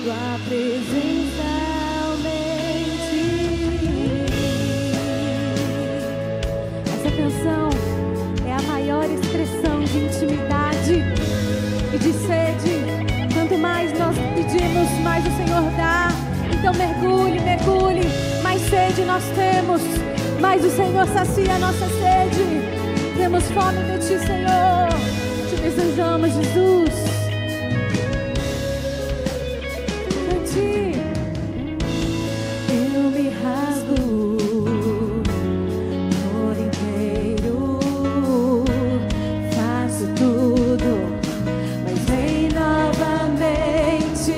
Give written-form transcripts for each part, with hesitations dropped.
tua presença aumente. Essa canção é a maior expressão de intimidade e de sede. Quanto mais nós pedimos, mais o Senhor dá. Então mergulhe, mergulhe. Mais sede nós temos, mais o Senhor sacia a nossa sede. Temos fome de Ti, Senhor. Te desejamos, Jesus. Cante. Eu me rasgo por inteiro, faço tudo, mas vem novamente.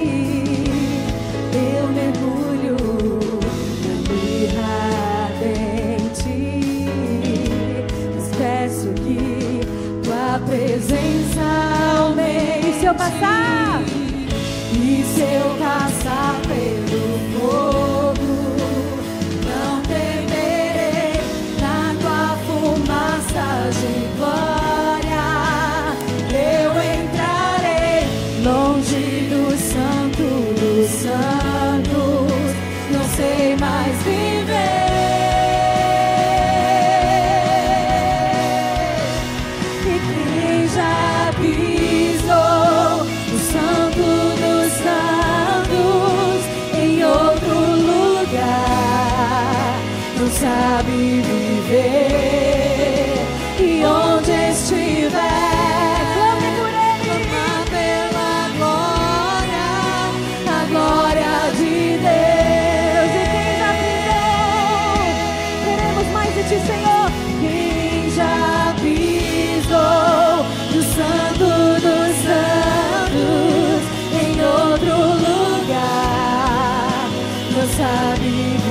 Eu mergulho na mirra ardente, mas peço que tua presença aumente. E se eu passar? E se eu passar pelo fogo, não temerei, na tua fumaça de glória eu entrarei, longe do santo dos santos, não sei mais viver. E quem já pisou o santo dos santos em outro lugar não sabe viver. E onde estiver, clame por Ele, clama pela glória, a glória de Deus. E quem já pisou, queremos mais de Ti, Senhor. Quem já pisou no santo dos santos em outro lugar não sabe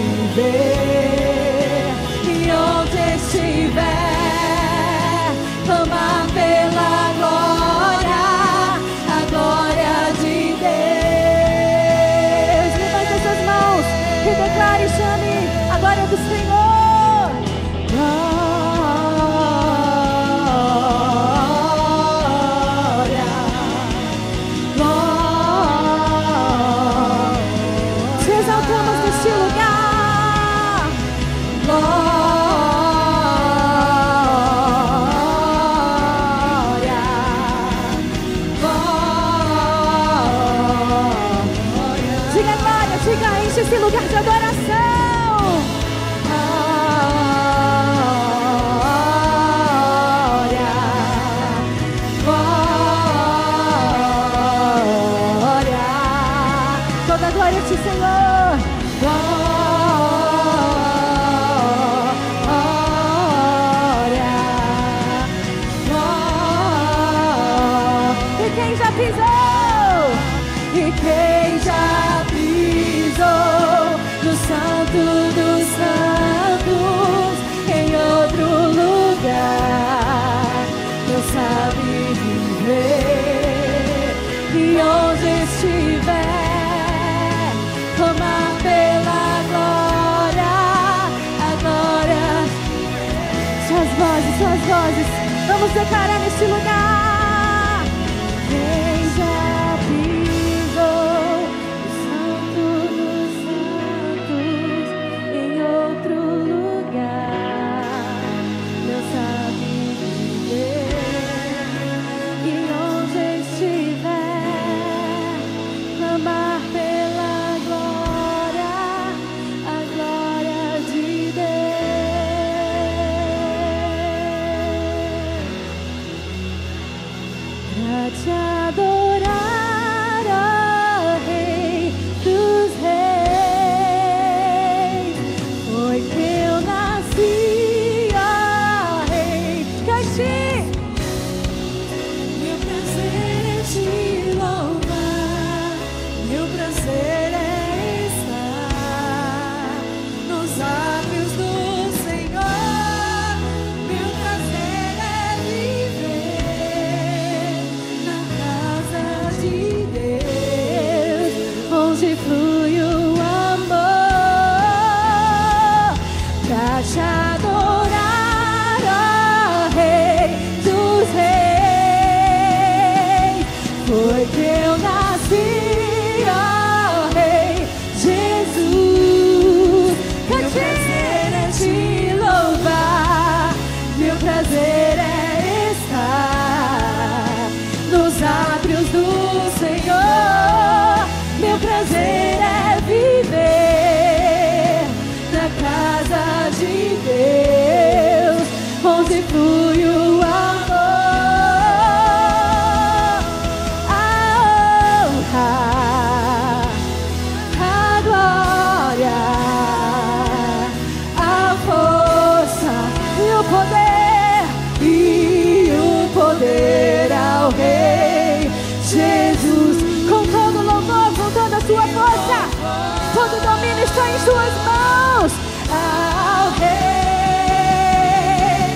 viver. E onde estiver, clamar pela glória, a glória de Deus. Levante as suas mãos e declare e chame a glória do Senhor. Glória, glória, te exaltamos neste lugar. Glória, glória. Diga glória, diga, enche esse lugar de adoração. Glória, glória. Toda glória a Ti, Senhor. Glória, glória. E quem já pisou? E quem já pisou no santo dos santos em outro lugar não sabe viver. E onde estiver, clamar pela glória, a glória. Suas vozes, vamos declarar neste lugar. Quem já pisou o santo dos santos em outro lugar não sabe viver. E onde estiver, clamar pela glória, a glória de Deus. Pra te adorar, ó Rei dos Reis, foi que eu nasci, ó Rei. Cante! Meu prazer é te louvar, meu prazer é estar nos lábios do Senhor. Meu prazer é viver na casa de Deus, onde flui o amor. Pra te adorar, ó Rei dos Reis, foi que eu nasci, ó trono está em suas mãos. Ao Rei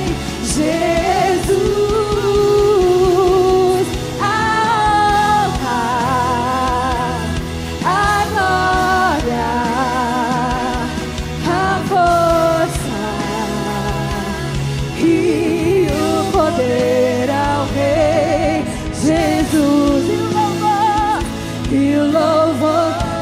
Jesus, a honra, a glória, a força e o poder ao Rei Jesus. E o louvor